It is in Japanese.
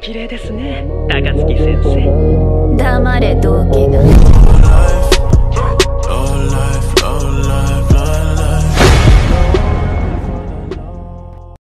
綺麗ですね、高槻先生。